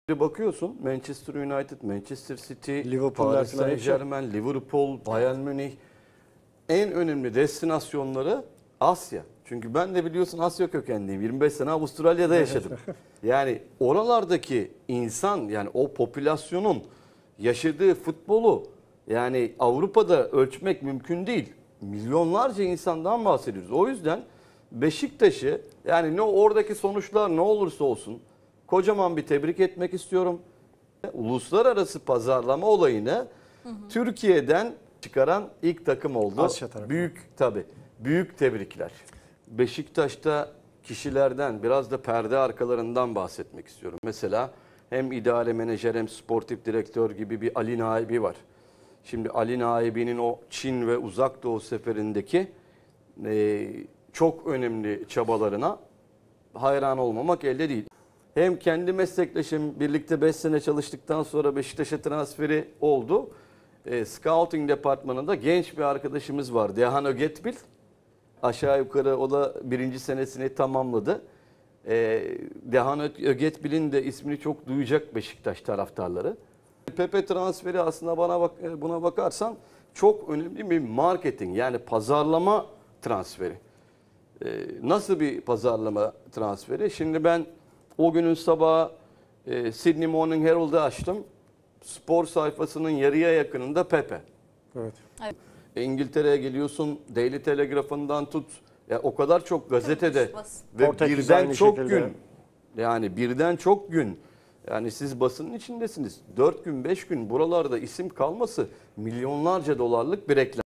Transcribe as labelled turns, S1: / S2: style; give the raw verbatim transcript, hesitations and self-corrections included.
S1: Bakıyorsun Manchester United, Manchester City,
S2: Liverpool,
S1: Paris Saint-Germain, Liverpool, Bayern Münih en önemli destinasyonları Asya. Çünkü ben de biliyorsun Asya kökenliyim. yirmi beş sene Avustralya'da yaşadım. Yani oralardaki insan, yani o popülasyonun yaşadığı futbolu yani Avrupa'da ölçmek mümkün değil. Milyonlarca insandan bahsediyoruz. O yüzden Beşiktaş'ı, yani ne oradaki sonuçlar ne olursa olsun kocaman bir tebrik etmek istiyorum. Uluslararası pazarlama olayını hı hı. Türkiye'den çıkaran ilk takım oldu.
S2: Asya tarafı.
S1: Büyük tabii. Büyük tebrikler. Beşiktaş'ta kişilerden, biraz da perde arkalarından bahsetmek istiyorum. Mesela hem ideale menajer hem sportif direktör gibi bir Ali Naibi var. Şimdi Ali Naibi'nin o Çin ve Uzak Doğu seferindeki e, çok önemli çabalarına hayran olmamak elde değil. Hem kendi meslektaşım, birlikte beş sene çalıştıktan sonra Beşiktaş'a transferi oldu. E, Scouting departmanında genç bir arkadaşımız var, Dehan Ögetbil. Aşağı yukarı o da birinci senesini tamamladı. E, Dehan Ögetbil'in de ismini çok duyacak Beşiktaş taraftarları. Pepe transferi aslında bana bak, buna bakarsan çok önemli bir marketing, yani pazarlama transferi. E, nasıl bir pazarlama transferi? Şimdi ben o günün sabahı e, Sydney Morning Herald'ı açtım. Spor sayfasının yarıya yakınında Pepe.
S2: Evet.
S3: Evet.
S1: İngiltere'ye geliyorsun, Daily Telegraph'ından tut. Ya o kadar çok gazetede ve
S2: Portekiz
S1: birden
S2: aynı
S1: çok
S2: şekilde.
S1: gün. Yani birden çok gün. Yani siz basının içindesiniz. dört gün, beş gün buralarda isim kalması milyonlarca dolarlık bir reklam.